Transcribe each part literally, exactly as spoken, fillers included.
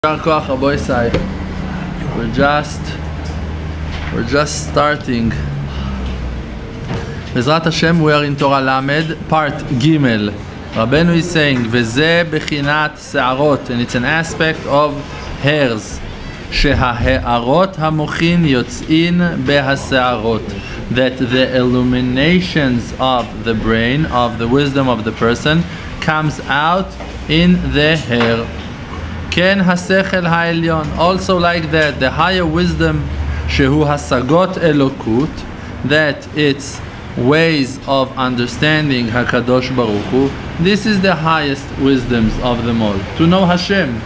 We're just we're just starting. Bezrat Hashem, we are in Torah Lamed, part Gimel. Rabbeinu is saying, Veze bechinat se'arot, and it's an aspect of hairs. Sheha-he'arot hamochin yotz'in beha-se'arot, that the illuminations of the brain, of the wisdom of the person, comes out in the hair. Ken hasechel ha'elyon, also like that, the higher wisdom, shehu hasagot elokut, that it's ways of understanding HaKadosh Baruch Hu. This is the highest wisdoms of them all. To know Hashem,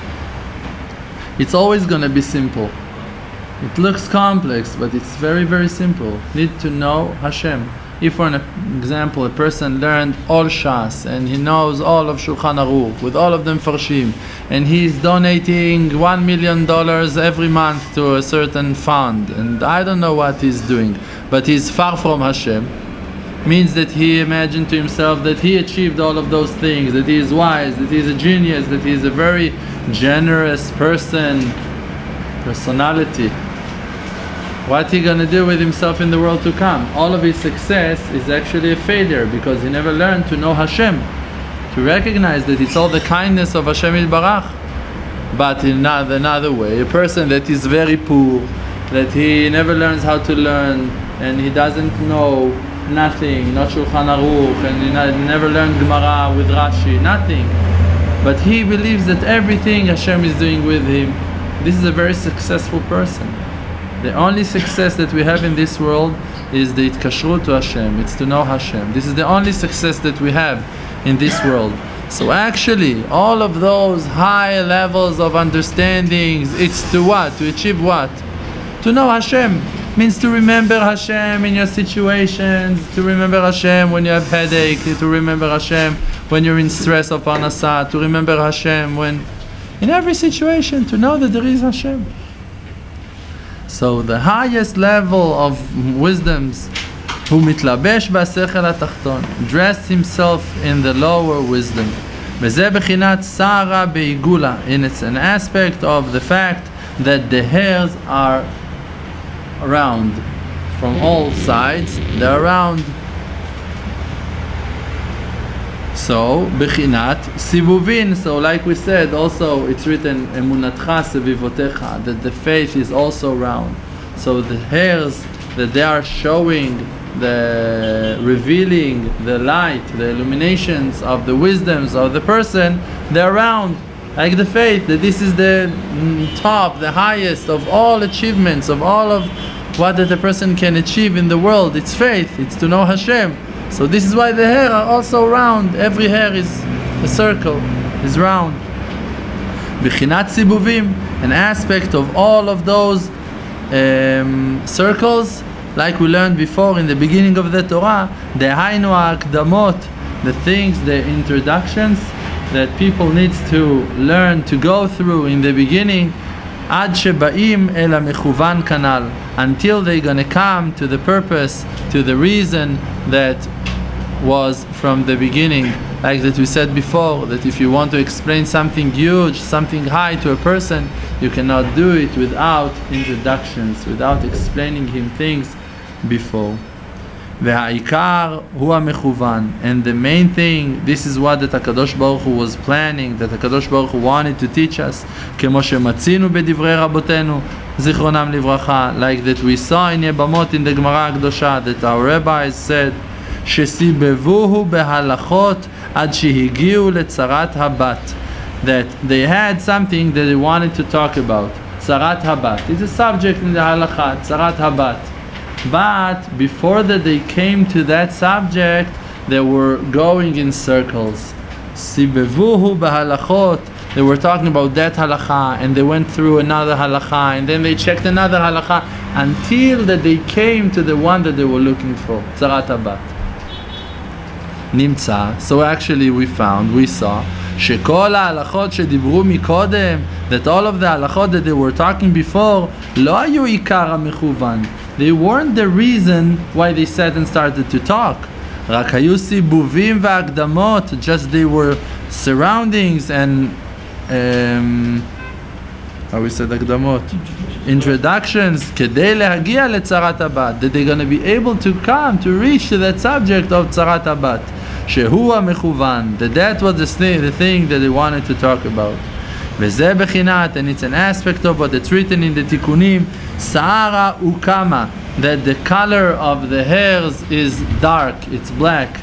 it's always going to be simple. It looks complex, but it's very, very simple. Need to know Hashem. If, for an example, a person learned all Shas and he knows all of Shulchan Aruch with all of them farshim, and he's donating one million dollars every month to a certain fund, and I don't know what he's doing, but he's far from Hashem, means that he imagined to himself that he achieved all of those things, that he is wise, that he is a genius, that he is a very generous person, personality. What he gonna do with himself in the world to come? All of his success is actually a failure because he never learned to know Hashem, to recognize that it's all the kindness of Hashem Yitbarach. But in another, another way, a person that is very poor, that he never learns how to learn, and he doesn't know nothing, not Shulchan Aruch, and he never learned Gemara with Rashi, nothing. But he believes that everything Hashem is doing with him. This is a very successful person. The only success that we have in this world is the itkashrut to Hashem, it's to know Hashem. This is the only success that we have in this world. So actually, all of those high levels of understandings, it's to what? To achieve what? To know Hashem. Means to remember Hashem in your situations, to remember Hashem when you have headache, to remember Hashem when you're in stress of parnasah, to remember Hashem when, in every situation, to know that there is Hashem. So the highest level of wisdoms, who mitlabesh b'asechel hatachton, dressed himself in the lower wisdom. V'zeh bechinat sara beigula, and it's an aspect of the fact that the hairs are around from all sides. They're around. So bechinat sibuvin. So like we said, also it's written emunatcha sevivotecha, that the faith is also round. So the hairs that they are showing, the revealing the light, the illuminations of the wisdoms of the person, they're round. Like the faith, that this is the top, the highest of all achievements, of all of what that a person can achieve in the world. It's faith, it's to know Hashem. So this is why the hair are also round. Every hair is a circle, is round. Bechinat sibuvim, an aspect of all of those um, circles, like we learned before in the beginning of the Torah, the hainu ha'akdamot, the things, the introductions that people need to learn to go through in the beginning, ad shebaim el hamechuvan kanal, until they're gonna come to the purpose, to the reason that was from the beginning. Like that we said before, that if you want to explain something huge, something high to a person, you cannot do it without introductions, without explaining him things before. והעיקר הוא המכוון, and the main thing, this is what that HaKadosh Baruch Hu was planning, that HaKadosh Baruch Hu wanted to teach us, כמו שמצינו בדברי רבותינו זיכרונם לברכה, like that we saw in Yebamot in the Gemara הקדושה, that our rabbis said שסיבבוהו בהלכות עד שהגיעו לצרת הבת, that they had something that they wanted to talk about. צרת הבת, it's a subject in the halakha, צרת הבת. But before that they came to that subject, they were going in circles. Sibevuhu b'halachot. They were talking about that halakha, and they went through another halakha, and then they checked another halakha, until that they came to the one that they were looking for. Tzarat habat. Nimtza. So actually we found, we saw, shekol ha'halachot shedibru mikodem, that all of the halachot that they were talking before, lo hayu ikar ha'mechuvan. They weren't the reason why they sat and started to talk. רק היו סיבובים והקדמות, just they were surroundings and um, how we said הקדמות. Introductions, כדי להגיע לצרת הבת, that they're going to be able to come, to reach to that subject of צרת הבת, שהוא המכוון, that that was the thing, the thing that they wanted to talk about. וזה בחינת, and it's an aspect of what it's written in the תיקונים, שערה וקמה, that the color of the hairs is dark, it's black.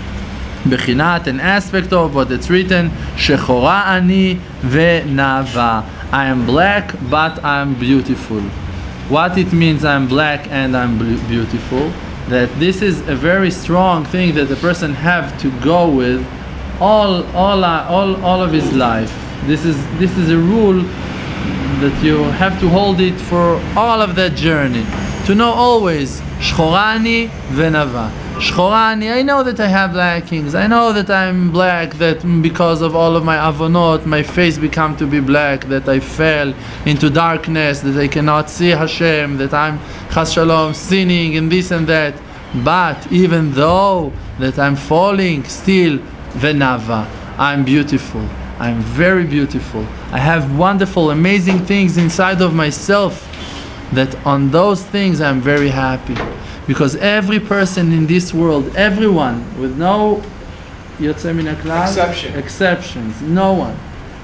בחינת, an aspect of what it's written, שחורה אני ונאווה. I am black, but I am beautiful. What it means I am black and I'm beautiful, that this is a very strong thing that the person have to go with all, all, all, all of his life. This is, this is a rule that you have to hold it for all of that journey. To know always, שחורה אני ונאווה. Shchorani, I know that I have lackings. I know that I'm black, that because of all of my avonot, my face become to be black, that I fell into darkness, that I cannot see Hashem, that I'm chas shalom sinning and this and that. But even though that I'm falling, still venava, I'm beautiful. I'm very beautiful. I have wonderful, amazing things inside of myself, that on those things I'm very happy. Because every person in this world, everyone, with no יוצא מן הכלל, Exception. exceptions, no one,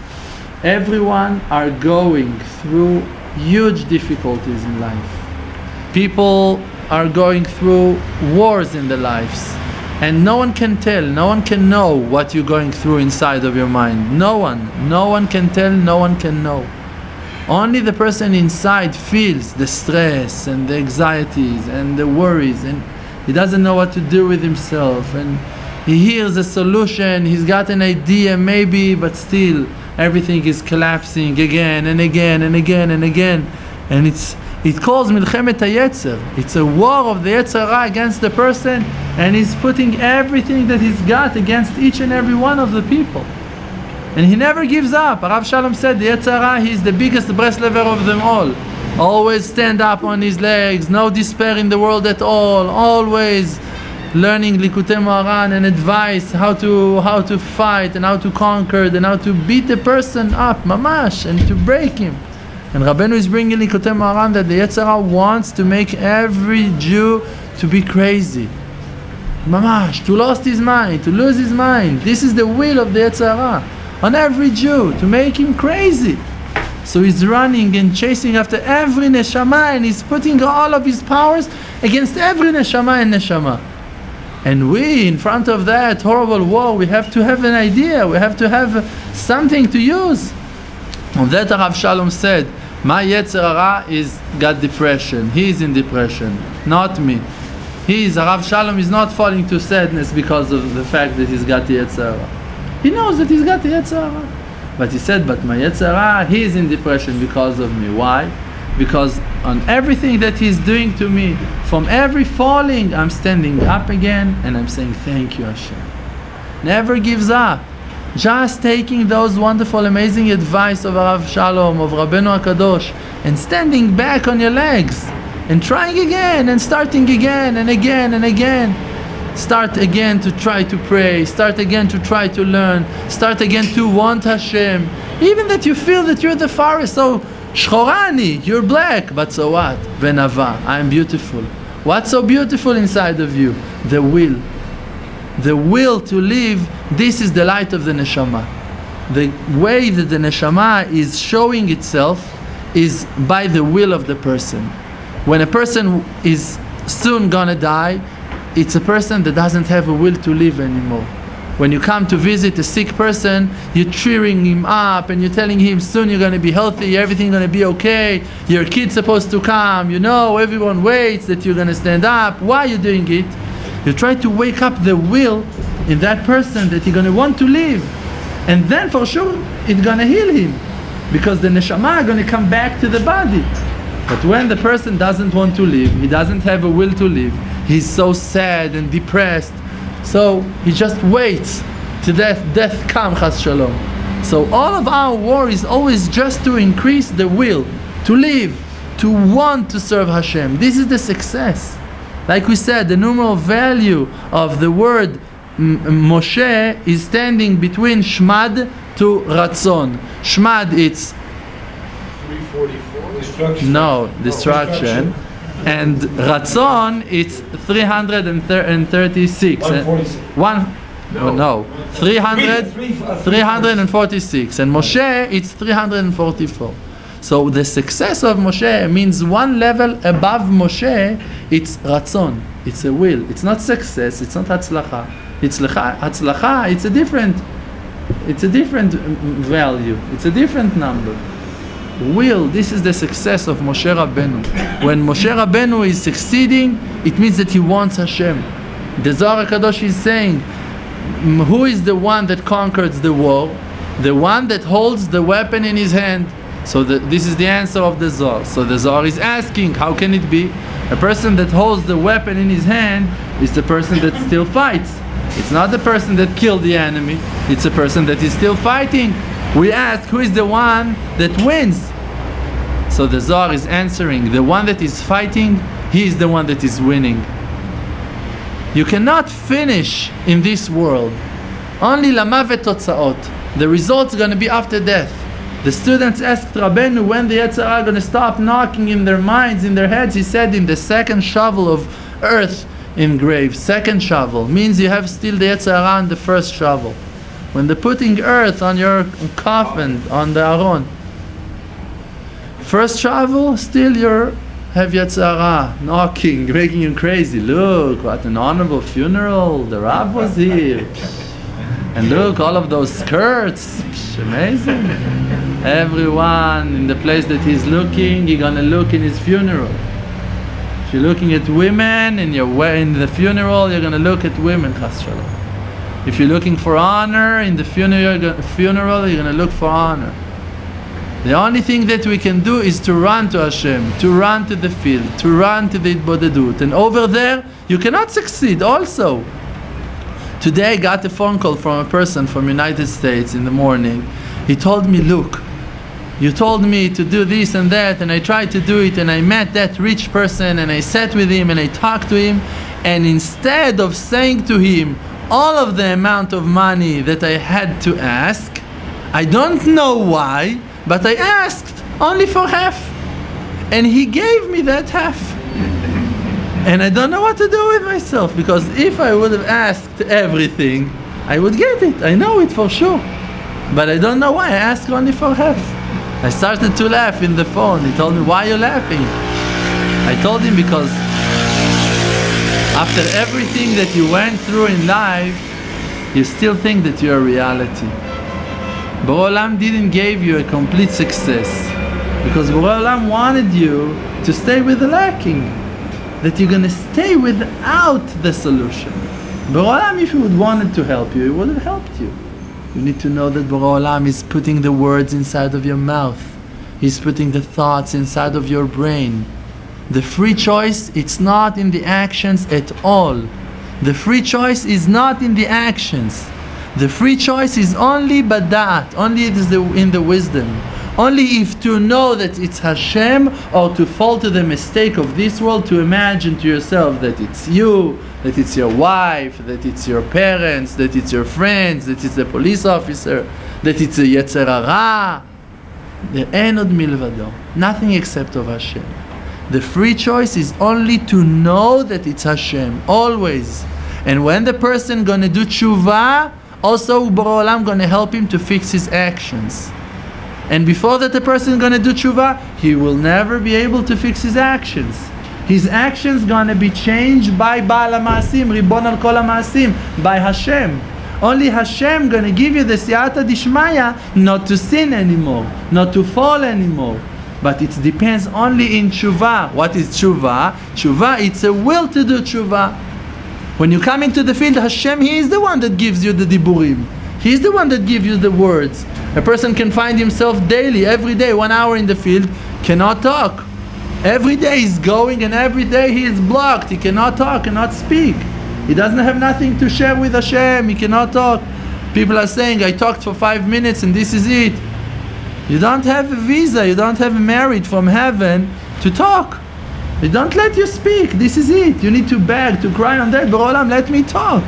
everyone are going through huge difficulties in life. People are going through wars in their lives, and no one can tell, no one can know what you're going through inside of your mind. No one, no one can tell, no one can know. Only the person inside feels the stress and the anxieties and the worries, and he doesn't know what to do with himself, and he hears a solution, he's got an idea maybe, but still everything is collapsing again and again and again and again. And it's it calls milchemet hayetzer. It's a war of the Yetzer Hara against the person, and he's putting everything that he's got against each and every one of the people. And he never gives up. Rav Shalom said the Yetzer Hara, he's the biggest Breslever of them all. Always stand up on his legs, no despair in the world at all, always learning Likutei Moharan and advice how to how to fight and how to conquer and how to beat the person up, mamash, and to break him. And Rabbeinu is bringing Likutei Moharan that the Yetzer Hara wants to make every Jew to be crazy. Mamash, to lose his mind, to lose his mind. This is the will of the Yetzer Hara on every Jew, to make him crazy. So he's running and chasing after every neshama, and he's putting all of his powers against every neshama and neshama. And we, in front of that horrible war, we have to have an idea, we have to have something to use. On that Rav Shalom said, my Yetzer Hara is got depression, he is in depression, not me. He is, Rav Shalom is not falling to sadness because of the fact that he's got the Yetzer Hara. He knows that he's got the Yetzer Hara. But he said, but my Yetzer Hara, he is in depression because of me. Why? Because on everything that he's doing to me, from every falling, I'm standing up again and I'm saying, thank you, Hashem. Never gives up. Just taking those wonderful, amazing advice of Rav Shalom, of Rabbeinu HaKadosh, and standing back on your legs, and trying again, and starting again, and again, and again. Start again to try to pray, start again to try to learn, start again to want Hashem. Even that you feel that you're the forest, so shchorani, you're black, but so what? Venava, I'm beautiful. What's so beautiful inside of you? The will. The will to live, this is the light of the neshama. The way that the neshama is showing itself is by the will of the person. When a person is soon gonna die, it's a person that doesn't have a will to live anymore. When you come to visit a sick person, you're cheering him up and you're telling him soon you're going to be healthy, everything's going to be okay, your kid's supposed to come, you know, everyone waits that you're going to stand up. Why are you doing it? You try to wake up the will in that person that he's going to want to live. And then for sure it's going to heal him, because the neshama are going to come back to the body. But when the person doesn't want to live, he doesn't have a will to live, he's so sad and depressed, so he just waits to death, death come, chas shalom. So all of our war is always just to increase the will, to live, to want to serve Hashem. This is the success. Like we said, the numeral value of the word Moshe is standing between Shmad to Ratzon. Shmad, it's three forty-four? Destruction. No, Oh, destruction. And Ratzon, it's three hundred thirty-six. one forty-six. One, no, no. three hundred, three hundred forty-six. And Moshe, it's three hundred forty-four. So the success of Moshe means one level above Moshe, it's Ratzon. It's a will. It's not success, it's not Hatzlacha. It's Hatzlacha, it's a different, it's a different value. It's a different number. Will, this is the success of Moshe Rabbeinu. When Moshe Rabbeinu is succeeding, it means that he wants Hashem. The Zohar HaKadosh is saying, who is the one that conquers the war? The one that holds the weapon in his hand. So the, this is the answer of the Zohar. So the Zohar is asking, how can it be? A person that holds the weapon in his hand is the person that still fights. It's not the person that killed the enemy. It's a person that is still fighting. We ask, who is the one that wins? So the Zohar is answering, the one that is fighting, he is the one that is winning. You cannot finish in this world. Only lamavet totzaot. The result's going to be after death. The students asked Rabbeinu when the Yetzer Hara going to stop knocking in their minds, in their heads. He said in the second shovel of earth in grave. Second shovel means you have still the Yetzer Hara on the first shovel. When they're putting earth on your coffin, on the Aron. First shovel, still you have Yetzer Hara knocking, making you crazy. Look, what an honorable funeral. The Rav was here. And look, all of those skirts. Amazing. Everyone in the place that he's looking, he's gonna look in his funeral. If you're looking at women in, your, in the funeral, you're gonna look at women, chas shalom. If you're looking for honor in the funeral, funeral, you're going to look for honor. The only thing that we can do is to run to Hashem, to run to the field, to run to the Itbodedut. And over there, you cannot succeed also. Today I got a phone call from a person from United States in the morning. He told me, look, you told me to do this and that, and I tried to do it, and I met that rich person, and I sat with him, and I talked to him, and instead of saying to him, all of the amount of money that I had to ask, I don't know why, but I asked only for half. And he gave me that half. And I don't know what to do with myself, because if I would have asked everything, I would get it. I know it for sure. But I don't know why I asked only for half. I started to laugh in the phone. He told me, why are you laughing? I told him because after everything that you went through in life, you still think that you're reality. Borei Olam didn't give you a complete success, because Borei Olam wanted you to stay with the lacking, that you're going to stay without the solution. Borei Olam, if he would wanted to help you, he would have helped you. You need to know that Borei Olam is putting the words inside of your mouth. He's putting the thoughts inside of your brain. The free choice, it's not in the actions at all. The free choice is not in the actions. The free choice is only badat, only it is the, in the wisdom. Only if to know that it's Hashem, or to fall to the mistake of this world, to imagine to yourself that it's you, that it's your wife, that it's your parents, that it's your friends, that it's a police officer, that it's a Yetzer Hara. There ain't עוד מלבדו, nothing except of Hashem. The free choice is only to know that it's Hashem, always. And when the person gonna do tshuva, also Borei Olam gonna help him to fix his actions. And before that the person gonna do tshuva, he will never be able to fix his actions. His actions gonna be changed by Baal HaMaasim, Ribon al Kol HaMaasim, by Hashem. Only Hashem gonna give you the siyata dishmaya not to sin anymore, not to fall anymore. But it depends only in tshuva. What is tshuva? Tshuva, it's a will to do tshuva. When you come into the field, Hashem, He is the one that gives you the diburim. He is the one that gives you the words. A person can find himself daily, every day, one hour in the field, cannot talk. Every day he's going and every day he is blocked. He cannot talk, cannot speak. He doesn't have nothing to share with Hashem. He cannot talk. People are saying, I talked for five minutes and this is it. You don't have a visa, you don't have a merit from heaven to talk. They don't let you speak. This is it. You need to beg, to cry on that. Borei Olam, let me talk.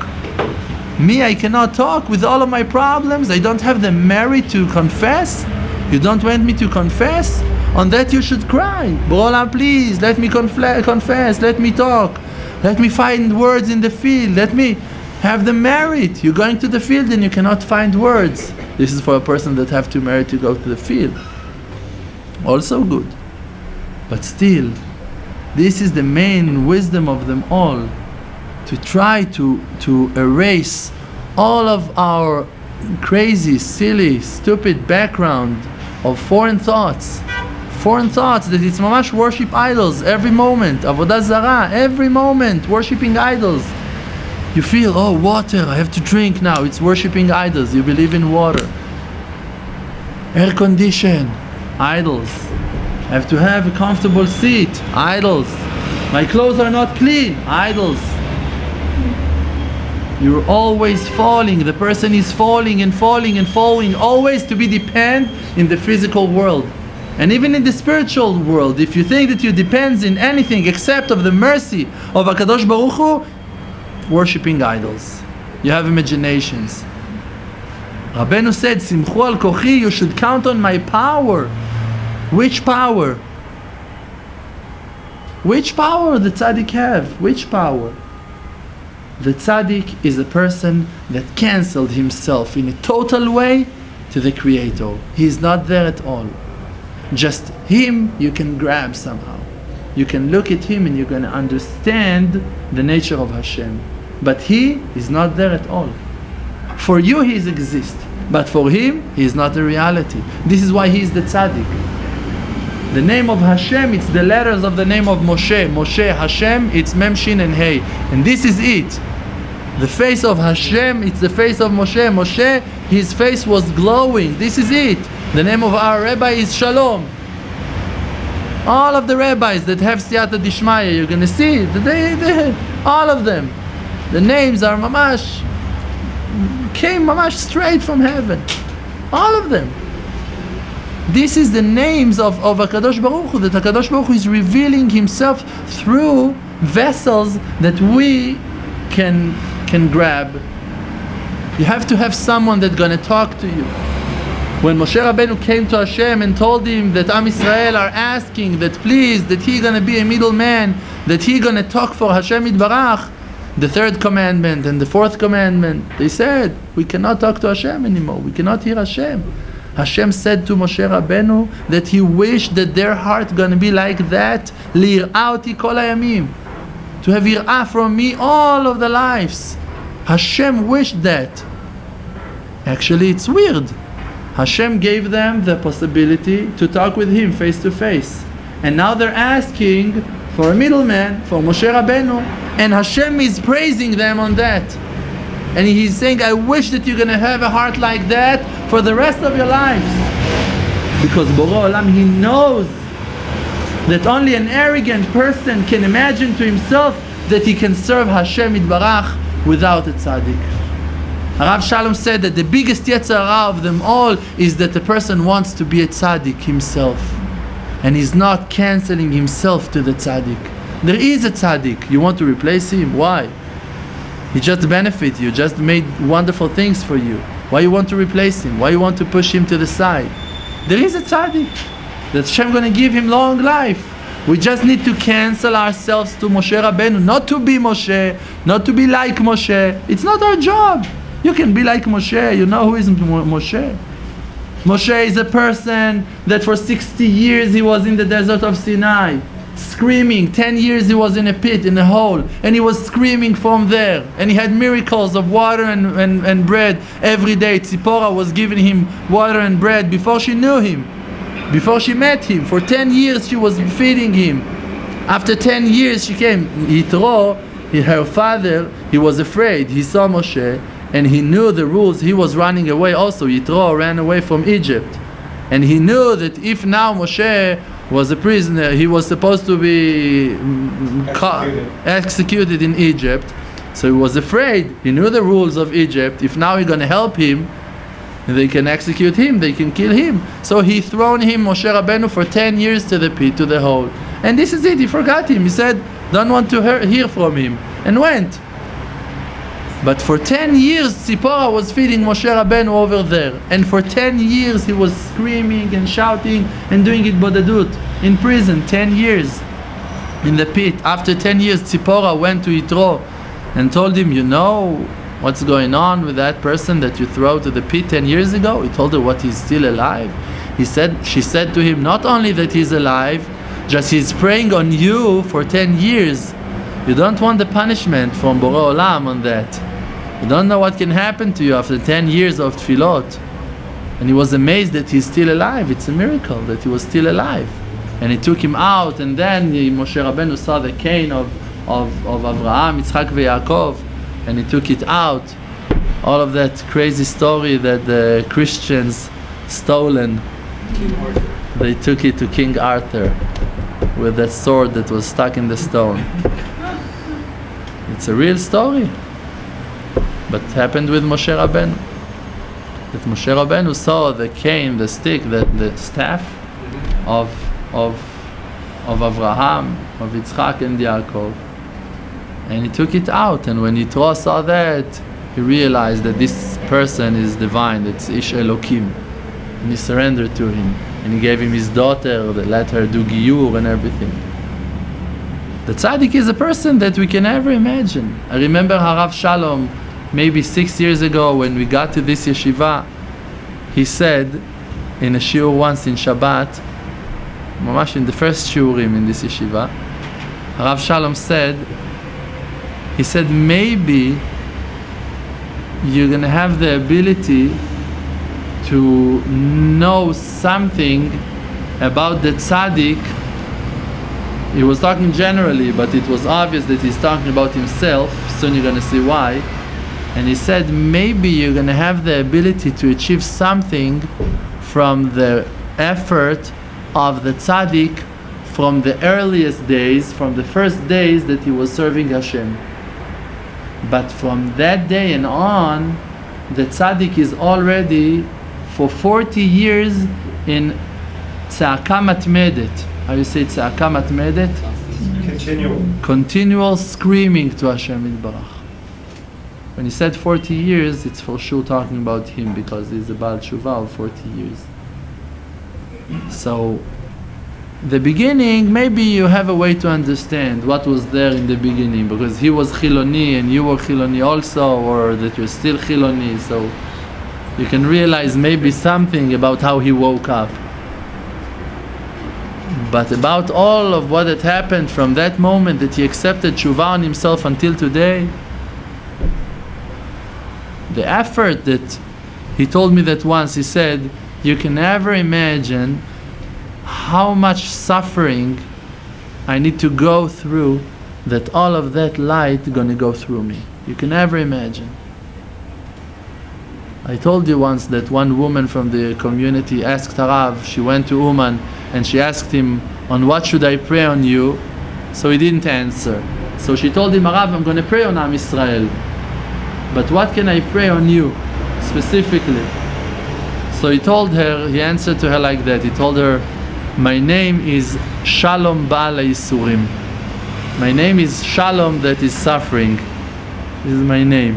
Me, I cannot talk with all of my problems. I don't have the merit to confess. You don't want me to confess? On that you should cry. Borei Olam, please, let me confl- confess, let me talk. Let me find words in the field. Let me have the merit. You're going to the field and you cannot find words. This is for a person that have to merit to go to the field. Also good. But still, this is the main wisdom of them all. To try to, to erase all of our crazy, silly, stupid background of foreign thoughts. Foreign thoughts that it's mamash worship idols every moment. Avodah Zarah, every moment, worshipping idols. You feel, oh, water, I have to drink now. It's worshipping idols. You believe in water. Air condition, idols. I have to have a comfortable seat, idols. My clothes are not clean, idols. You're always falling. The person is falling and falling and falling, always to be dependent in the physical world. And even in the spiritual world, if you think that you depend in anything except of the mercy of HaKadosh Baruch Hu, worshipping idols. You have imaginations. Rabbeinu said, Simchu al kochi, you should count on my power. Which power? Which power the tzaddik have? Which power? The tzaddik is a person that cancelled himself in a total way to the Creator. He is not there at all. Just him you can grab somehow. You can look at him and you're going to understand the nature of Hashem. But he is not there at all. For you he exists, but for him he is not a reality. This is why he is the tzaddik. The name of Hashem, it's the letters of the name of Moshe. Moshe, Hashem, it's Mem, Shin and Hey. And this is it. The face of Hashem, it's the face of Moshe. Moshe, his face was glowing. This is it. The name of our rabbi is Shalom. All of the rabbis that have Siyata Dishmaya, you're going to see, they, they, all of them. The names are mamash, came mamash straight from heaven. All of them. This is the names of, of HaKadosh Baruch Hu, that HaKadosh Baruch Hu is revealing himself through vessels that we can, can grab. You have to have someone that's going to talk to you. When Moshe Rabbeinu came to Hashem and told him that Am Yisrael are asking that please, that he going to be a middleman, that he going to talk for Hashem Yitbarach, the third commandment and the fourth commandment, they said, we cannot talk to Hashem anymore. We cannot hear Hashem. Hashem said to Moshe Rabbeinu that he wished that their heart going to be like that, Li'ir'ati kol hayamim, to have ir'ah from me all of the lives. Hashem wished that. Actually, it's weird. Hashem gave them the possibility to talk with him face to face. And now they're asking for a middleman, for Moshe Rabbeinu, and Hashem is praising them on that. And he's saying, I wish that you're going to have a heart like that for the rest of your lives. Because Borei Olam, he knows that only an arrogant person can imagine to himself that he can serve Hashem Yitbarach without a tzaddik. Rav Shalom said that the biggest yetzer hara of them all is that the person wants to be a tzaddik himself. And he's not cancelling himself to the tzaddik. There is a tzaddik. You want to replace him? Why? He just benefit you, just made wonderful things for you. Why you want to replace him? Why you want to push him to the side? There is a tzaddik. That Hashem going to give him long life. We just need to cancel ourselves to Moshe Rabbeinu, not to be Moshe, not to be like Moshe. It's not our job. You can be like Moshe. You know who is Moshe? Moshe is a person that for sixty years he was in the desert of Sinai, screaming. ten years he was in a pit, in a hole, and he was screaming from there. And he had miracles of water and, and, and bread every day. Tzipora was giving him water and bread before she knew him, before she met him. For ten years she was feeding him. After ten years she came. Yitro, her father, he was afraid. He saw Moshe and he knew the rules. He was running away also. Yitro ran away from Egypt. And he knew that if now Moshe was a prisoner, he was supposed to be executed, executed in Egypt. So he was afraid. He knew the rules of Egypt. If now he's going to help him, they can execute him, they can kill him. So he thrown him, Moshe Rabbeinu, for ten years to the pit, to the hole. And this is it. He forgot him. He said, don't want to hear, hear from him. And went. But for ten years, Tzipora was feeding Moshe Rabbeinu over there. And for ten years, he was screaming and shouting and doing it bodedut in prison. ten years in the pit. After ten years, Tzipora went to Yitro and told him, you know what's going on with that person that you threw to the pit ten years ago? He told her what, he's still alive. He said, she said to him, not only that he's alive, just he's praying on you for ten years. You don't want the punishment from Borei Olam on that. You don't know what can happen to you after ten years of tefillot. And he was amazed that he's still alive. It's a miracle that he was still alive. And he took him out, and then he, Moshe Rabbeinu saw the cane of, of, of Avraham, Yitzchak and Yaakov, and he took it out. All of that crazy story that the Christians stolen. King Arthur. They took it to King Arthur with that sword that was stuck in the stone. It's a real story. But it happened with Moshe Rabbeinu. That Moshe Rabbeinu saw the cane, the stick, the, the staff of, of, of Avraham, of Yitzchak and Yaakov. And he took it out. And when Yitro saw that, he realized that this person is divine, it's Ish Elokim. And he surrendered to him. And he gave him his daughter, that let her do Giyur and everything. The tzaddik is a person that we can never imagine. I remember Harav Shalom, maybe six years ago when we got to this yeshiva, he said in a shiur once in Shabbat, mamash in the first shiurim in this yeshiva, Harav Shalom said, he said maybe you're going to have the ability to know something about the tzaddik. He was talking generally, but it was obvious that he's talking about himself. Soon you're going to see why. And he said, maybe you're going to have the ability to achieve something from the effort of the tzaddik from the earliest days, from the first days that he was serving Hashem. But from that day and on, the tzaddik is already for forty years in tza'aka matmedet. How you say tza'aka matmedet? Continual. Continual screaming to Hashem Yitbarach. When he said forty years, it's for sure talking about him because he's a Baal Tshuva of forty years. So, the beginning, maybe you have a way to understand what was there in the beginning, because he was Chiloni and you were Chiloni also, or that you're still Chiloni, so you can realize maybe something about how he woke up. But about all of what had happened from that moment that he accepted Tshuva on himself until today, the effort that he told me that once, he said, you can never imagine how much suffering I need to go through that all of that light gonna go through me. You can never imagine. I told you once that one woman from the community asked Harav, she went to Uman and she asked him, on what should I pray on you? So he didn't answer. So she told him, Harav, I'm gonna pray on Am Yisrael. But what can I pray on you specifically? So he told her, he answered to her like that. He told her, my name is Shalom Baal HaYisurim. My name is Shalom that is suffering. This is my name.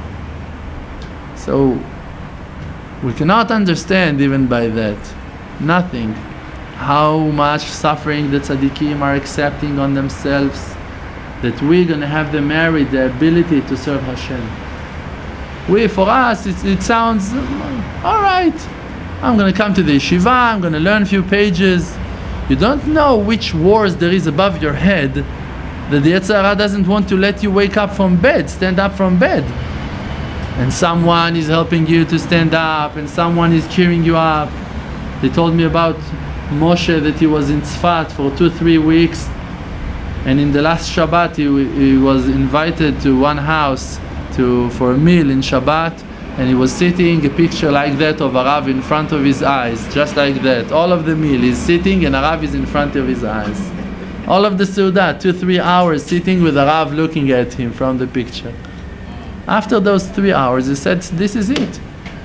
So we cannot understand even by that, nothing, how much suffering the tzaddikim are accepting on themselves, that we're going to have the merit, the ability to serve Hashem. We, for us, it, it sounds, all right, I'm going to come to the yeshiva, I'm going to learn a few pages. You don't know which wars there is above your head that the Yetzer Hara doesn't want to let you wake up from bed, stand up from bed. And someone is helping you to stand up, and someone is cheering you up. They told me about Moshe, that he was in Tzfat for two, three weeks, and in the last Shabbat he, he was invited to one house to for a meal in Shabbat, and he was sitting, a picture like that of Harav in front of his eyes, just like that. All of the meal, he's sitting and Harav is in front of his eyes. All of the Seudah, two, three hours sitting with Harav looking at him from the picture. After those three hours, he said, this is it.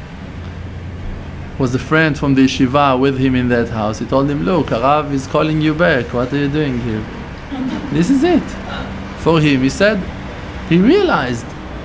Was a friend from the yeshiva with him in that house. He told him, look, Harav is calling you back. What are you doing here? This is it. For him, he said, he realized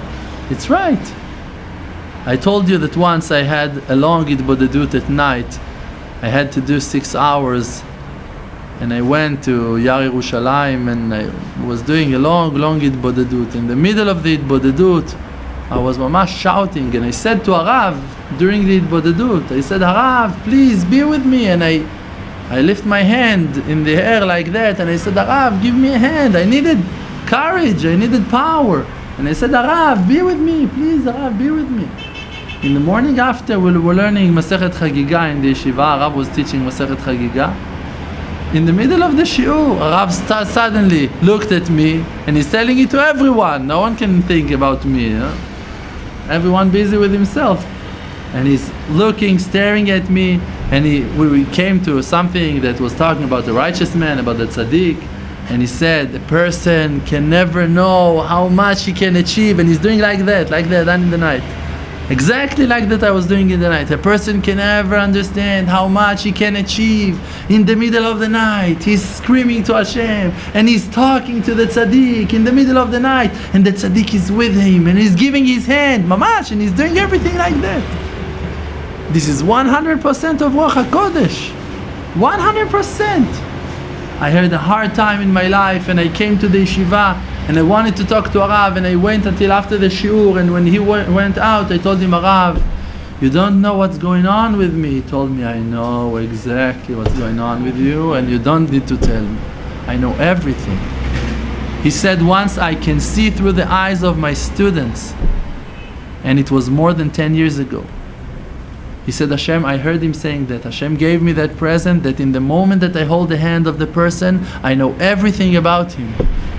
It's right. I told you that once I had a long Hitbodedut at night. I had to do six hours, and I went to Yar Yerushalayim, and I was doing a long, long Hitbodedut. In the middle of the Hitbodedut, I was mamash shouting, and I said to Harav during the Hitbodedut, I said, Harav, please be with me. And I, I lift my hand in the air like that, and I said, Harav, give me a hand. I needed courage, I needed power. And I said, Harav, be with me, please, Harav, be with me. In the morning after, we were learning Masechet Chagiga in the yeshiva. Rav was teaching Masechet Chagiga. In the middle of the shiur, Rav suddenly looked at me, and he's telling it to everyone. No one can think about me. Huh? Everyone busy with himself. And he's looking, staring at me, and he, we came to something that was talking about the righteous man, about the tzaddik. And he said, a person can never know how much he can achieve. And he's doing like that, like that, down in the night. Exactly like that I was doing in the night. A person can never understand how much he can achieve in the middle of the night. He's screaming to Hashem, and he's talking to the tzaddik in the middle of the night, and the tzaddik is with him, and he's giving his hand, mamash, and he's doing everything like that. This is one hundred percent of Ruach HaKodesh. one hundred percent. I had a hard time in my life, and I came to the yeshiva, and I wanted to talk to Harav, and I went until after the shiur, and when he went out, I told him, Harav, you don't know what's going on with me. He told me, I know exactly what's going on with you, and you don't need to tell me. I know everything. He said, once I can see through the eyes of my students, and it was more than ten years ago. He said, Hashem, I heard him saying that. Hashem gave me that present, that in the moment that I hold the hand of the person, I know everything about him.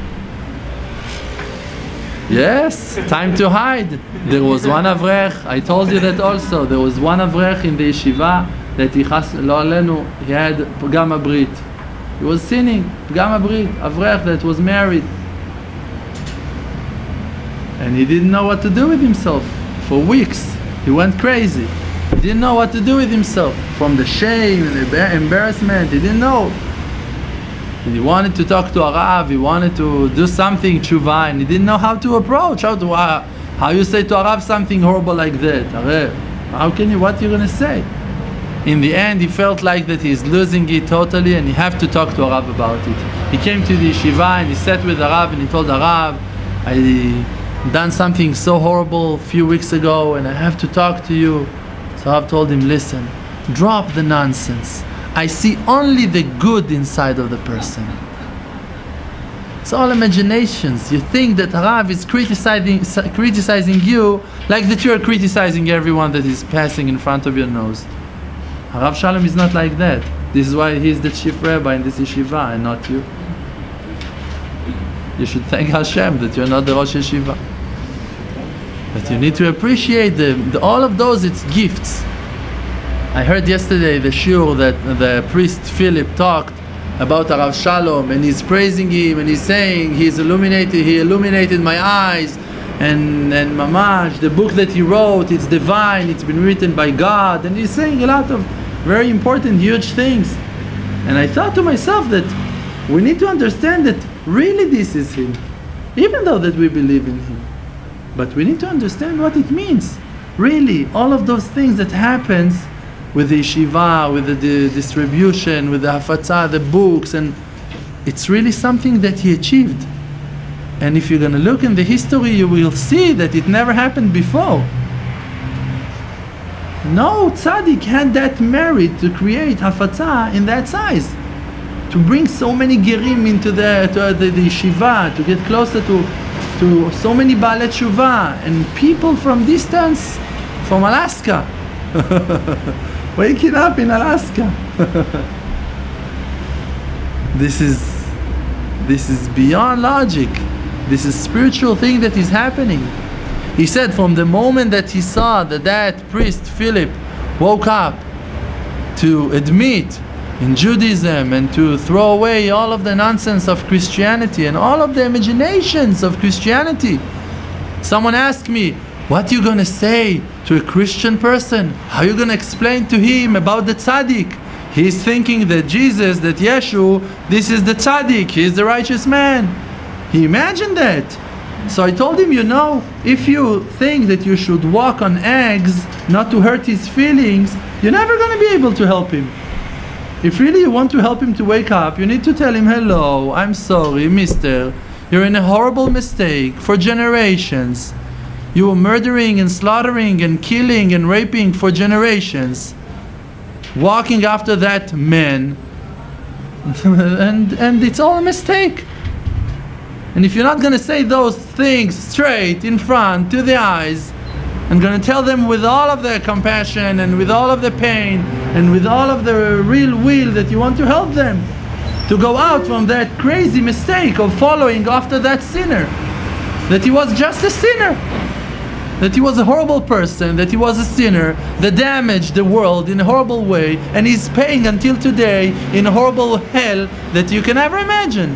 Yes, time to hide. There was one avrech, I told you that also. There was one avrech in the yeshiva that he has, lo alenu, he had pgam abrit. He was sinning, pgam abrit, avrech that was married. And he didn't know what to do with himself. For weeks, he went crazy. He didn't know what to do with himself. From the shame and the embarrassment, he didn't know. And he wanted to talk to Harav, he wanted to do something tshuva, and he didn't know how to approach, how to, uh, how you say to Harav something horrible like that. Harav, how can you, what are you going to say? In the end, he felt like that he's losing it totally, and he had to talk to Harav about it. He came to the yeshiva, and he sat with Harav, and he told Harav, I done something so horrible a few weeks ago, and I have to talk to you. So Harav told him, listen, drop the nonsense. I see only the good inside of the person. It's all imaginations. You think that Harav is criticizing, criticizing you like that you are criticizing everyone that is passing in front of your nose. Harav Shalom is not like that. This is why he is the chief rabbi in this yeshiva and not you. You should thank Hashem that you're not the Rosh Yeshiva. But you need to appreciate the, the, all of those, it's gifts. I heard yesterday the shiur that the priest Philip talked about Harav Shalom, and he's praising him, and he's saying he's illuminated, he illuminated my eyes, and and mamash, the book that he wrote, it's divine, it's been written by God, and he's saying a lot of very important, huge things. And I thought to myself that we need to understand that really this is him, even though that we believe in him. But we need to understand what it means. Really, all of those things that happens with the yeshiva, with the, the distribution, with the hafatzah, the books, and it's really something that he achieved. And if you're going to look in the history, you will see that it never happened before. No tzaddik had that merit to create hafatzah in that size, to bring so many gerim into the, to the, the yeshiva, to get closer to, to so many baalei tshuva, and people from distance, from Alaska. Waking up in Alaska. This is this is beyond logic. This is spiritual thing that is happening. He said from the moment that he saw that that priest Philip woke up to admit in Judaism and to throw away all of the nonsense of Christianity and all of the imaginations of Christianity. Someone asked me, what are you going to say to a Christian person? How are you going to explain to him about the tzaddik? He's thinking that Jesus, that Yeshu, this is the tzaddik, he is the righteous man. He imagined that. So I told him, you know, if you think that you should walk on eggs not to hurt his feelings, you're never going to be able to help him. If really you want to help him to wake up, you need to tell him, hello, I'm sorry, mister, you're in a horrible mistake for generations. You were murdering and slaughtering and killing and raping for generations, walking after that man, and, and it's all a mistake. And if you're not going to say those things straight in front to the eyes, and going to tell them with all of their compassion and with all of the pain and with all of the real will that you want to help them to go out from that crazy mistake of following after that sinner, that he was just a sinner, that he was a horrible person, that he was a sinner that damaged the world in a horrible way, and he's paying until today in a horrible hell that you can never imagine.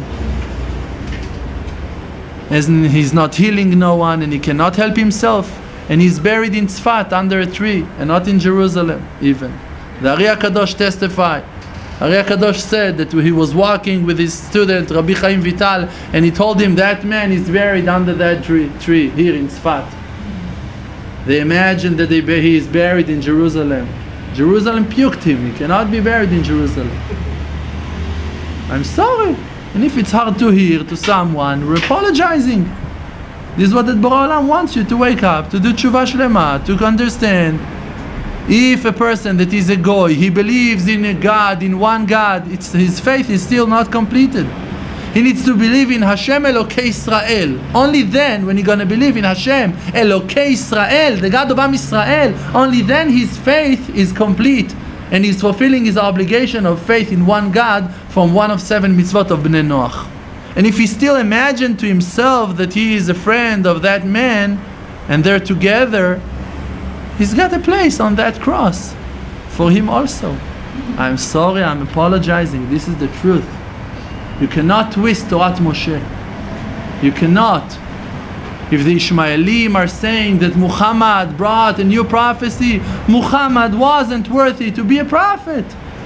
As in, he's not healing no one and he cannot help himself. And he's buried in Tzfat under a tree, and not in Jerusalem even. The Ari HaKadosh testified. Ari HaKadosh said that he was walking with his student, Rabbi Chaim Vital, and he told him that man is buried under that tree, tree here in Tzfat. They imagined that they, he is buried in Jerusalem. Jerusalem puked him. He cannot be buried in Jerusalem. I'm sorry. And if it's hard to hear to someone, we're apologizing. This is what the Borei Olam wants you to wake up, to do tshuva shlema, to understand. If a person that is a goy, he believes in a God, in one God, it's, his faith is still not completed. He needs to believe in Hashem Elokei Israel. Only then, when he's going to believe in Hashem Elokei Israel, the God of Am Israel, only then his faith is complete. And he's fulfilling his obligation of faith in one God from one of seven mitzvot of Bnei Noach. And if he still imagined to himself that he is a friend of that man and they're together, he's got a place on that cross for him also. I'm sorry, I'm apologizing. This is the truth. You cannot twist Torat Moshe. You cannot. If the Ishmaelim are saying that Muhammad brought a new prophecy, Muhammad wasn't worthy to be a prophet.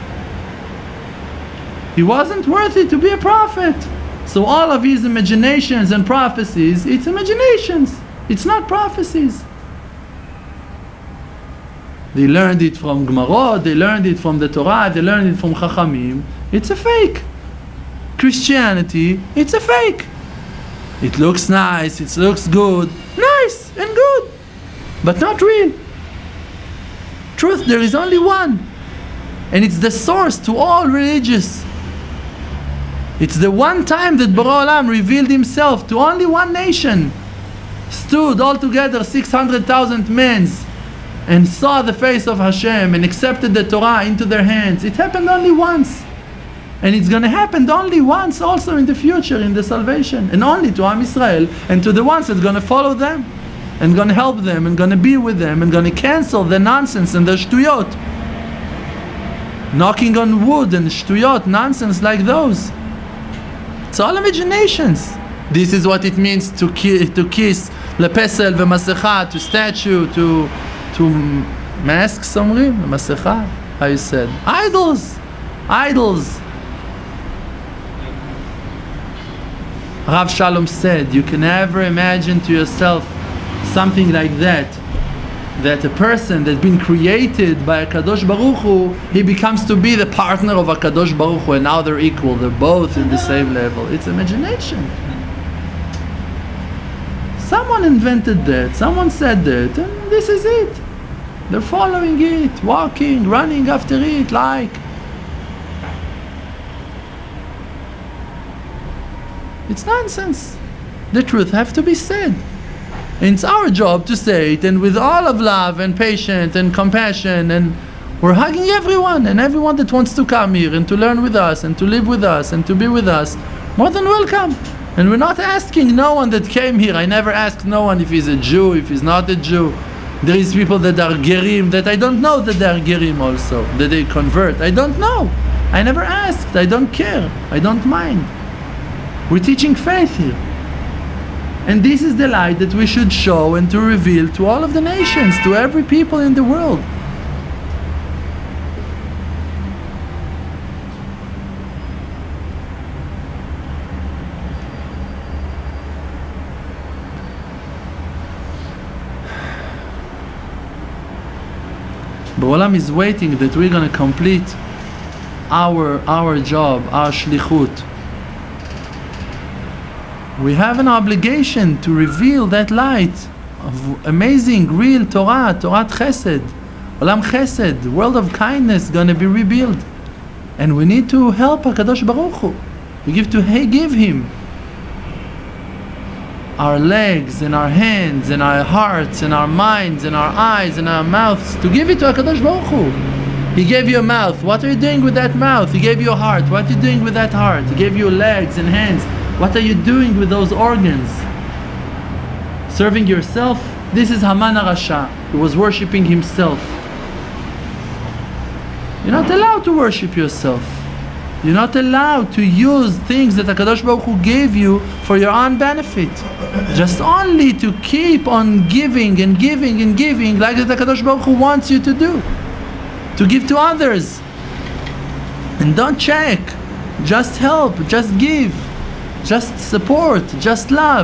He wasn't worthy to be a prophet. So all of his imaginations and prophecies, it's imaginations. It's not prophecies. They learned it from Gemarot, they learned it from the Torah, they learned it from Chachamim. It's a fake. Christianity, it's a fake. It looks nice, it looks good. Nice and good, but not real. Truth, there is only one. And it's the source to all religious. It's the one time that Borei Olam revealed himself to only one nation. Stood all together six hundred thousand men and saw the face of Hashem and accepted the Torah into their hands. It happened only once. And it's going to happen only once also in the future in the salvation. And only to Am Israel and to the ones that are going to follow them. And going to help them and going to be with them and going to cancel the nonsense and the shtuyot. Knocking on wood and shtuyot, nonsense like those. It's all imaginations. This is what it means to, ki to kiss lepesel v'masecha, to statue, to to masks, omrim, masecha, how you said. Idols. Idols. Rav Shalom said, you can never imagine to yourself something like that. That a person that's been created by a Kadosh Baruch Hu, he becomes to be the partner of a Kadosh Baruch Hu, and now they're equal, they're both in the same level. It's imagination. Someone invented that, someone said that, and this is it. They're following it, walking, running after it, like. It's nonsense. The truth has to be said. And it's our job to say it, and with all of love and patience and compassion, and we're hugging everyone and everyone that wants to come here and to learn with us and to live with us and to be with us. More than welcome. And we're not asking no one that came here. I never asked no one if he's a Jew, if he's not a Jew. There is people that are gerim that I don't know that they are gerim also, that they convert. I don't know. I never asked. I don't care. I don't mind. We're teaching faith here. And this is the light that we should show and to reveal to all of the nations, to every people in the world. Ba'olam is waiting that we're going to complete our, our job, our shlichut. We have an obligation to reveal that light of amazing, real Torah, Torah Chesed, Olam Chesed, the world of kindness going to be rebuilt. And we need to help HaKadosh Baruch Hu. We give to hey, give Him our legs and our hands and our hearts and our minds and our eyes and our mouths, to give it to HaKadosh Baruch Hu. He gave you a mouth. What are you doing with that mouth? He gave you a heart. What are you doing with that heart? He gave you legs and hands. What are you doing with those organs? Serving yourself? This is Haman HaRasha. He was worshipping himself. You're not allowed to worship yourself. You're not allowed to use things that HaKadosh Baruch Hu gave you for your own benefit. Just only to keep on giving and giving and giving like that HaKadosh Baruch Hu wants you to do. To give to others. And don't check. Just help. Just give. Just support. Just love.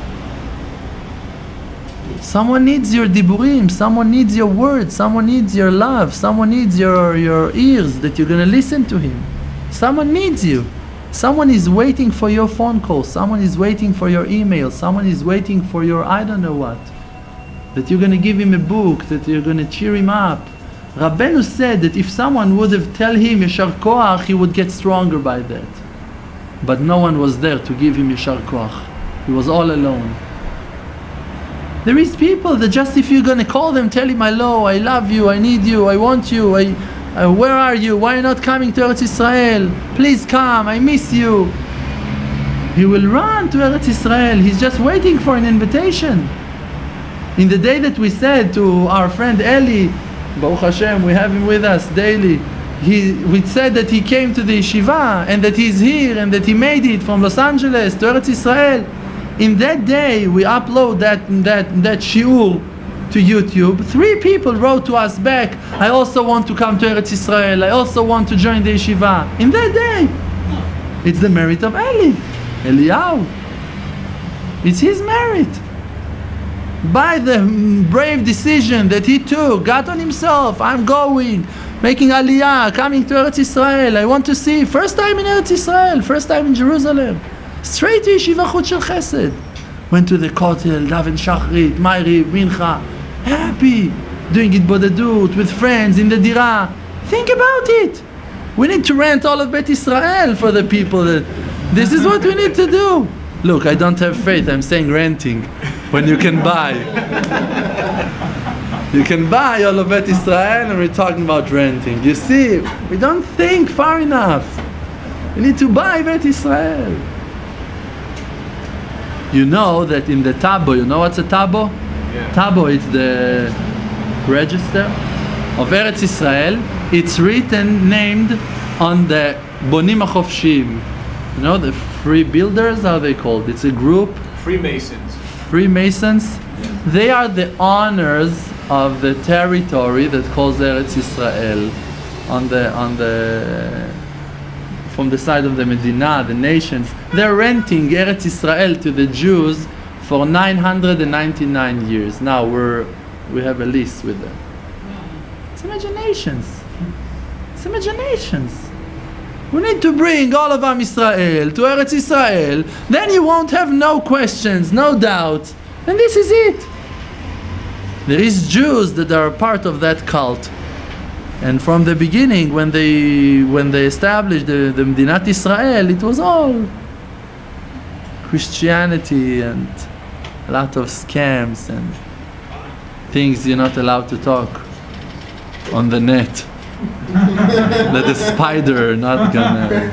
Someone needs your diburim, someone needs your words, someone needs your love, someone needs your, your ears that you're going to listen to him. Someone needs you. Someone is waiting for your phone call, someone is waiting for your email, someone is waiting for your I don't know what. That you're going to give him a book, that you're going to cheer him up. Rabbeinu said that if someone would have tell him Yeshar Koach, he would get stronger by that. But no one was there to give him Yeshar Koach. He was all alone. There is people that just if you're going to call them, tell him hello, I love you, I need you, I want you, I, uh, where are you, why are you not coming to Eretz Israel? Please come, I miss you. He will run to Eretz Israel. He's just waiting for an invitation. In the day that we said to our friend Eli, Baruch Hashem, we have him with us daily, he, we said that he came to the yeshiva and that he's here and that he made it from Los Angeles to Eretz Israel. In that day, we upload that, that, that shiur to YouTube. Three people wrote to us back, I also want to come to Eretz Israel, I also want to join the yeshiva. In that day. It's the merit of Eli, Eliyahu. It's his merit. By the brave decision that he took, got on himself, I'm going, making aliyah, coming to Eretz Israel, I want to see, first time in Eretz Israel, first time in Jerusalem. Straight to Yeshiva Chut Shel Chesed. Went to the Kotel, Daven Shachrit, Ma'ariv, Mincha. Happy. Doing it bodedut with friends in the Dira. Think about it. We need to rent all of Bet Israel for the people. That this is what we need to do. Look, I don't have faith. I'm saying renting. When you can buy. You can buy all of Bet Israel and we're talking about renting. You see, we don't think far enough. We need to buy Bet Israel. You know that in the Tabo, you know what's a Tabo? Yeah. Tabo, it's the register of Eretz Israel. It's written, named on the Bonim HaChofshim. You know, the free builders, how are they called? It's a group. Freemasons. Freemasons. Yeah. They are the owners of the territory that calls Eretz Israel. On the, on the, from the side of the Medina, the nations. They're renting Eretz Israel to the Jews for nine hundred ninety-nine years. Now we're, we have a lease with them. It's imaginations. It's imaginations. We need to bring all of Am Israel to Eretz Israel. Then you won't have no questions, no doubt. And this is it. There is Jews that are part of that cult. And from the beginning, when they when they established the, the Medinat Israel, it was all Christianity and a lot of scams and things you're not allowed to talk on the net. That the spider not gonna...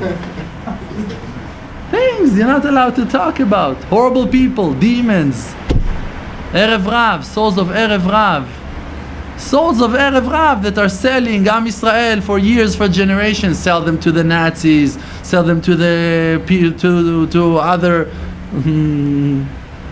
Things you're not allowed to talk about. Horrible people, demons. Erev Rav, souls of Erev Rav. Souls of Erev Rav that are selling Am Israel for years, for generations, sell them to the Nazis, sell them to the to to other mm,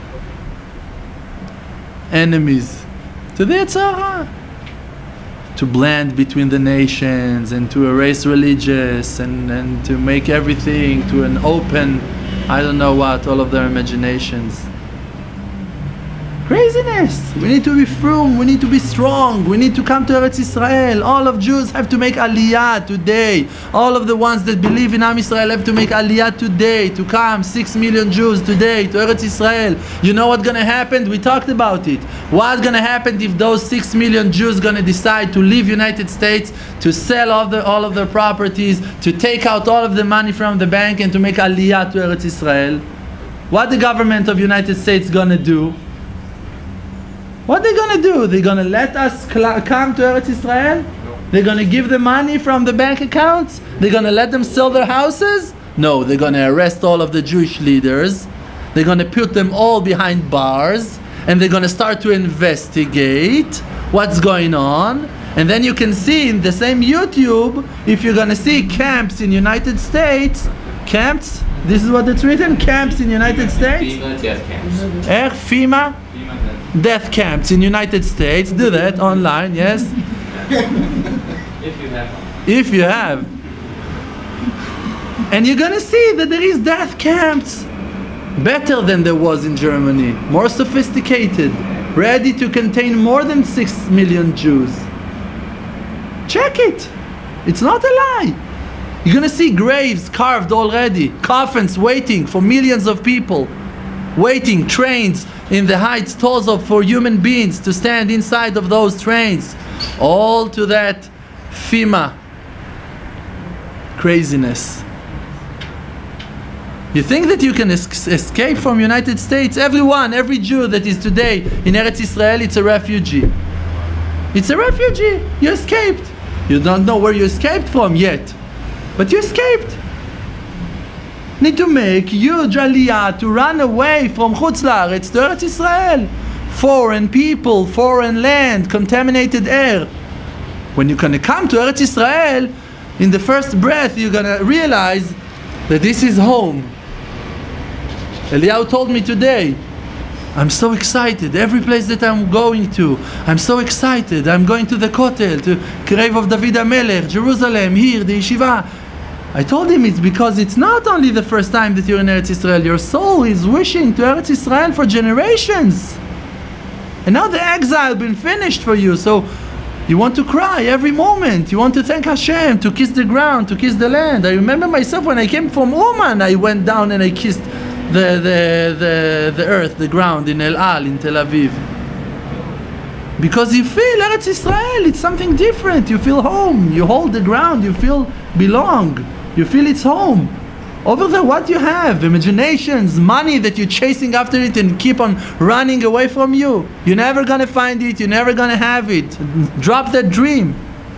enemies, to the Yetzer Hara, to blend between the nations and to erase religious and, and to make everything to an open, I don't know what, all of their imaginations. Craziness. We need to be firm. We need to be strong. We need to come to Eretz Israel. All of Jews have to make aliyah today. All of the ones that believe in Am Israel have to make aliyah today. To come, six million Jews today to Eretz Israel. You know what's going to happen? We talked about it. What's going to happen if those six million Jews going to decide to leave United States, to sell all, the, all of their properties, to take out all of the money from the bank and to make aliyah to Eretz Israel? What the government of United States going to do? What are they going to do? They're going to let us come to Eretz Israel? No. They're going to give the money from the bank accounts? They're going to let them sell their houses? No, they're going to arrest all of the Jewish leaders. They're going to put them all behind bars. And they're going to start to investigate what's going on. And then you can see in the same YouTube, if you're going to see camps in United States, camps, this is what it's written, camps in United States. FEMA death camps. Eh, FEMA? Death camps in United States. Do that online, yes? If you have one. If you have. And you're gonna see that there is death camps better than there was in Germany, more sophisticated, ready to contain more than six million Jews. Check it. It's not a lie. You're gonna see graves carved already, coffins waiting for millions of people, waiting, trains in the heights, torso for human beings to stand inside of those trains. All to that FEMA craziness. You think that you can es escape from United States? Everyone, every Jew that is today in Eretz Israel, it's a refugee. It's a refugee. You escaped. You don't know where you escaped from yet, but you escaped. Need to make huge aliyah to run away from Chutz La'aretz to Eretz Israel. Foreign people, foreign land, contaminated air. When you're gonna come to Eretz Israel, in the first breath you're gonna realize that this is home. Eliyahu told me today, I'm so excited. Every place that I'm going to, I'm so excited. I'm going to the Kotel, to Grave of David HaMelech, Jerusalem, here, the yeshiva. I told him it's because it's not only the first time that you're in Eretz Israel. Your soul is wishing to Eretz Israel for generations. And now the exile been finished for you. So you want to cry every moment. You want to thank Hashem, to kiss the ground, to kiss the land. I remember myself when I came from Oman, I went down and I kissed the, the, the, the earth, the ground in El Al, in Tel Aviv. Because you feel Eretz Israel, it's something different. You feel home. You hold the ground. You feel belong. You feel it's home. Over there, what you have? Imaginations, money that you're chasing after it and keep on running away from you. You're never gonna find it. You're never gonna have it. Drop that dream.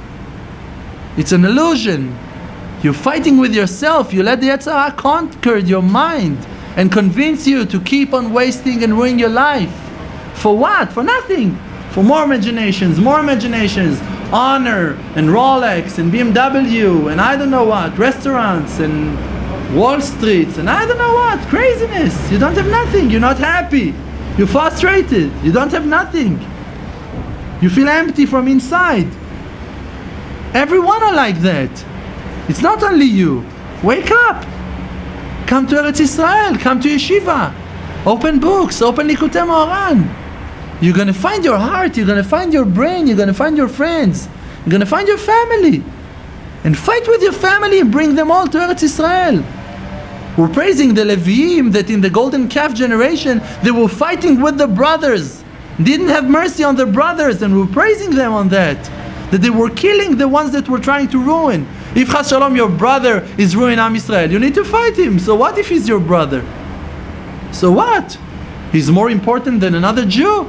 It's an illusion. You're fighting with yourself. You let the Yetzer Hara conquer your mind and convince you to keep on wasting and ruining your life. For what? For nothing. For more imaginations, more imaginations. Honor and Rolex and B M W and I don't know what, restaurants and Wall Streets and I don't know what, craziness. You don't have nothing, you're not happy, you're frustrated, you don't have nothing. You feel empty from inside. Everyone are like that. It's not only you. Wake up. Come to Eretz Israel, come to yeshiva. Open books, open Likutei Moharan. You're going to find your heart, you're going to find your brain, you're going to find your friends, you're going to find your family. And fight with your family and bring them all to Eretz Israel. We're praising the Leviim that in the golden calf generation, they were fighting with the brothers. Didn't have mercy on their brothers, and we're praising them on that. That they were killing the ones that were trying to ruin. If Chas Shalom, your brother is ruining Am Yisrael, you need to fight him. So what if he's your brother? So what? He's more important than another Jew?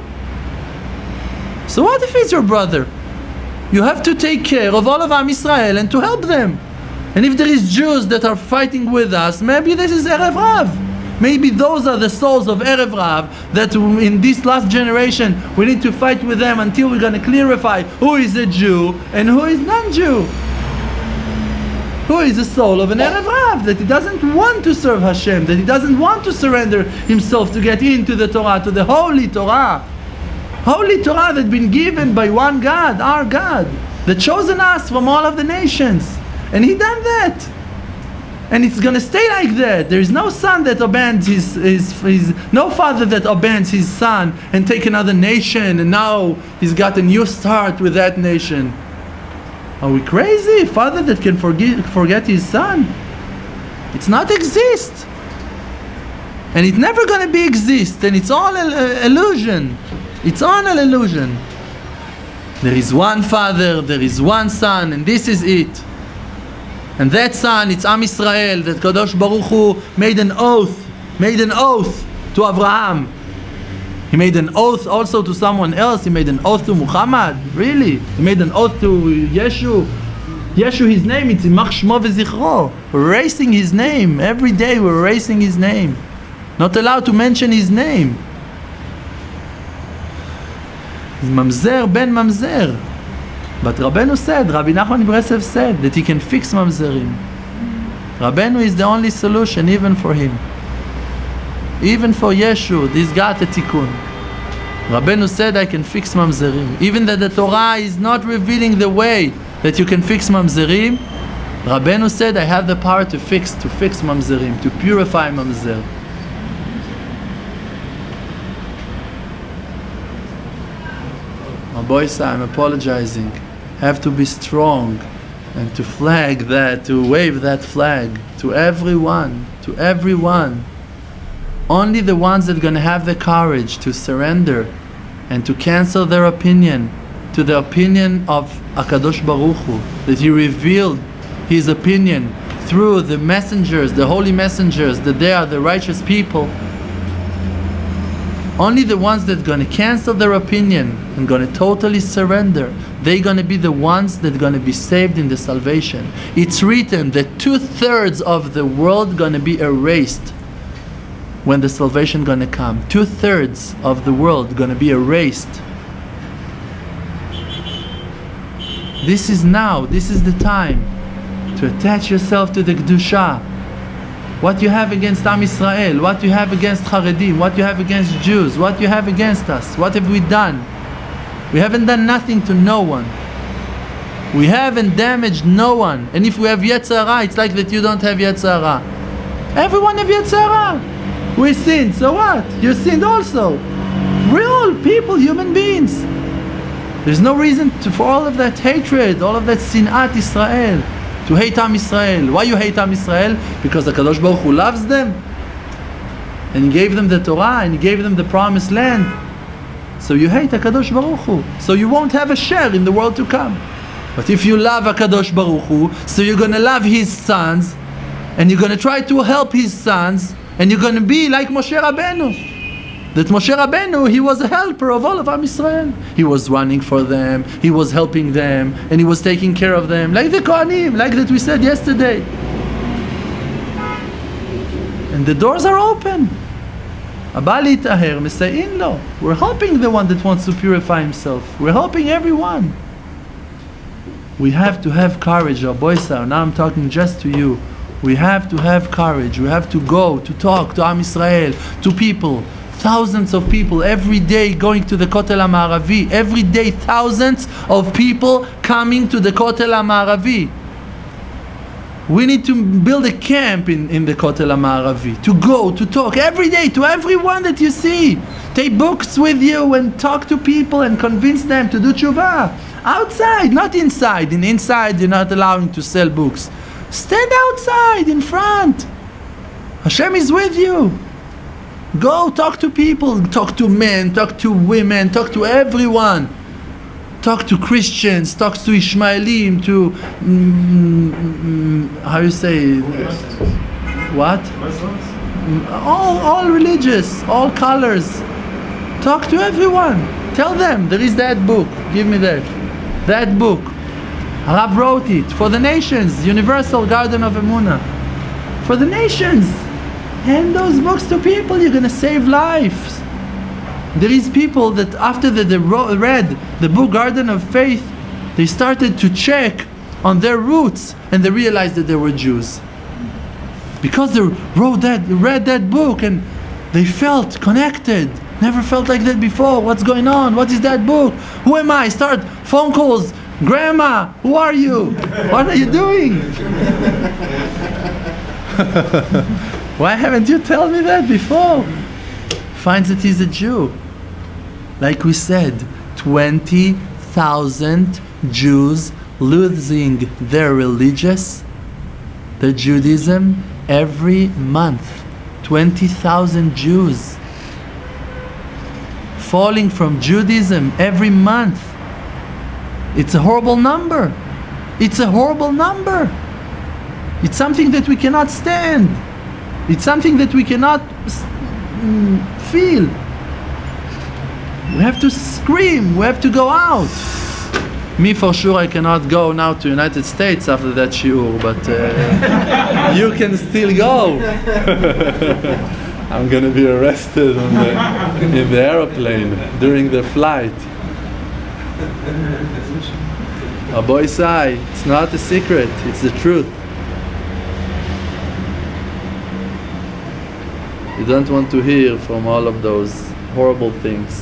So what if he's your brother? You have to take care of all of Am Yisrael and to help them. And if there is Jews that are fighting with us, maybe this is Erev Rav. Maybe those are the souls of Erev Rav that in this last generation we need to fight with them until we're going to clarify who is a Jew and who is non-Jew. Who is the soul of an Erev Rav, that he doesn't want to serve Hashem, that he doesn't want to surrender himself to get into the Torah, to the Holy Torah. Holy Torah that's been given by one God, our God, that chosen us from all of the nations. And he done that. And it's going to stay like that. There is no son that abandons his, his, his, no father that abandons his son and take another nation, and now he's got a new start with that nation. Are we crazy? Father that can forget, forget his son? It's not exist. And it's never going to be exist. And it's all an illusion. It's all an illusion. There is one father, there is one son, and this is it. And that son, it's Am Yisrael, that Kadosh Baruch Hu made an oath, made an oath to Abraham. He made an oath also to someone else. He made an oath to Muhammad. Really? He made an oath to Yeshu. Yeshu, his name, it's Imach Shmo V'Zichro. We're erasing his name. Every day we're erasing his name. Not allowed to mention his name. He's Mamzer ben Mamzer. But Rabbeinu said, Rabbi Nachman Breslev said that he can fix Mamzerim. Rabbeinu is the only solution even for him. Even for Yeshu, this got a tikkun. Rabbeinu said, I can fix Mamzerim. Even that the Torah is not revealing the way that you can fix Mamzerim, Rabbeinu said, I have the power to fix, to fix Mamzerim, to purify Mamzer. Oh boy, I'm apologizing. Have to be strong and to flag that, to wave that flag to everyone, to everyone. Only the ones that are going to have the courage to surrender and to cancel their opinion to the opinion of HaKadosh Baruch Hu, that He revealed His opinion through the messengers, the holy messengers, that they are the righteous people. Only the ones that are going to cancel their opinion and going to totally surrender, they're going to be the ones that are going to be saved in the salvation. It's written that two-thirds of the world going to be erased when the salvation going to come. Two-thirds of the world going to be erased. This is now, this is the time to attach yourself to the Kedusha. What you have against Am Yisrael, what you have against Haredim, what you have against Jews, what you have against us, what have we done? We haven't done nothing to no one. We haven't damaged no one. And if we have Yetzer Hara, it's like that you don't have Yetzer Hara. Everyone have Yetzer Hara. We sinned, so what? You sinned also. We're all people, human beings. There's no reason to, for all of that hatred, all of that sinat Israel. To hate Am Yisrael. Why you hate Am Yisrael? Because the Kadosh Baruch Hu loves them. And He gave them the Torah and He gave them the promised land. So you hate HaKadosh Baruch Hu. So you won't have a share in the world to come. But if you love HaKadosh Baruch Hu, so you're going to love His sons, and you're going to try to help His sons, and you're going to be like Moshe Rabbeinu. That Moshe Rabbeinu, he was a helper of all of Am Yisrael. He was running for them, he was helping them, and he was taking care of them, like the Kohanim, like that we said yesterday. And the doors are open. Abali Taher Mesayin Lo. We're helping the one that wants to purify himself. We're helping everyone. We have to have courage, Rabboisar. Now I'm talking just to you. We have to have courage. We have to go to talk to Am Yisrael, to people. Thousands of people every day going to the Kotel HaMa'aravi. Every day thousands of people coming to the Kotel HaMa'aravi. We need to build a camp in, in the Kotel HaMa'aravi. To go, to talk every day to everyone that you see. Take books with you and talk to people and convince them to do tshuva. Outside, not inside. In inside you're not allowing to sell books. Stand outside in front. Hashem is with you. Go talk to people, talk to men, talk to women, talk to everyone. Talk to Christians, talk to Ishmaelim, to mm, mm, how you say what? Muslims? All, all religious, all colors. Talk to everyone. Tell them there is that book. Give me that. That book. Rav wrote it for the nations. Universal Garden of Emunah. For the nations. Hand those books to people, you're going to save lives. There is people that after they, they read the book Garden of Faith, they started to check on their roots and they realized that they were Jews. Because they wrote that, read that book and they felt connected. Never felt like that before. What's going on? What is that book? Who am I? Start phone calls. Grandma, who are you? What are you doing? Why haven't you told me that before? Finds that he's a Jew. Like we said, twenty thousand Jews losing their religious, their Judaism every month. twenty thousand Jews falling from Judaism every month. It's a horrible number. It's a horrible number. It's something that we cannot stand. It's something that we cannot mm, feel. We have to scream. We have to go out. Me, for sure, I cannot go now to United States after that shiur, but uh, you can still go. I'm gonna be arrested on the, in the airplane during the flight. A boy say, it's not a secret, it's the truth. You don't want to hear from all of those horrible things.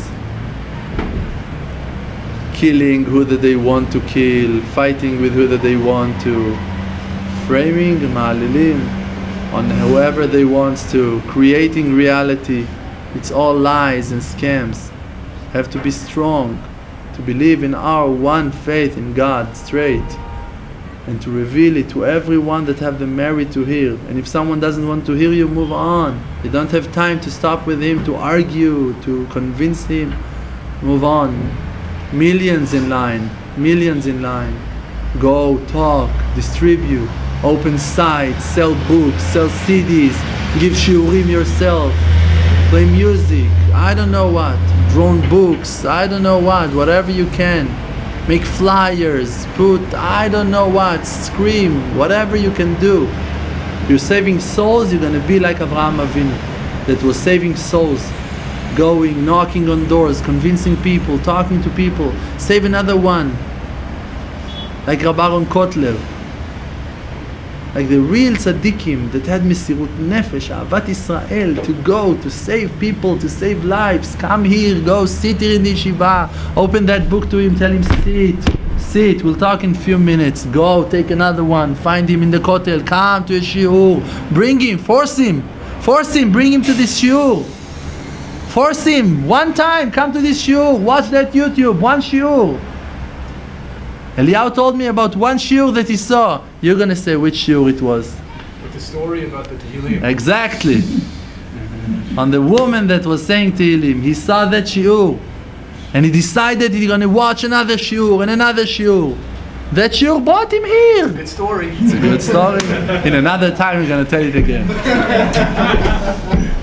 Killing who that they want to kill, fighting with who that they want to, framing, ma'alilim, on whoever they want to, creating reality. It's all lies and scams. Have to be strong, to believe in our one faith in God straight, and to reveal it to everyone that have the merit to hear. And if someone doesn't want to hear you, move on. You don't have time to stop with him, to argue, to convince him. Move on. Millions in line, millions in line. Go, talk, distribute, open sites, sell books, sell C Ds, give shiurim yourself, play music, I don't know what, drawn books, I don't know what, whatever you can. Make flyers, put, I don't know what, scream, whatever you can do. You're saving souls, you're going to be like Avraham Avinu, that was saving souls. Going, knocking on doors, convincing people, talking to people, save another one. Like Rabbi Aaron Kotler. Like the real tzaddikim that had Mesirut Nefesh, Ahavat Israel, to go, to save people, to save lives. Come here, go, sit here in the yeshiva, open that book to him, tell him sit, sit, we'll talk in a few minutes. Go, take another one, find him in the kotel, come to a shiur, bring him, force him, force him, bring him to this shiur. Force him, one time, come to this shiur, watch that YouTube, one shiur. Eliyahu told me about one shiur that he saw. You're going to say which shiur it was. With the story about the Tehillim. Exactly. On the woman that was saying Tehillim. He saw that shiur. And he decided he's going to watch another shiur and another shiur. That shiur brought him here. Good story. It's a good story. In another time we're going to tell it again.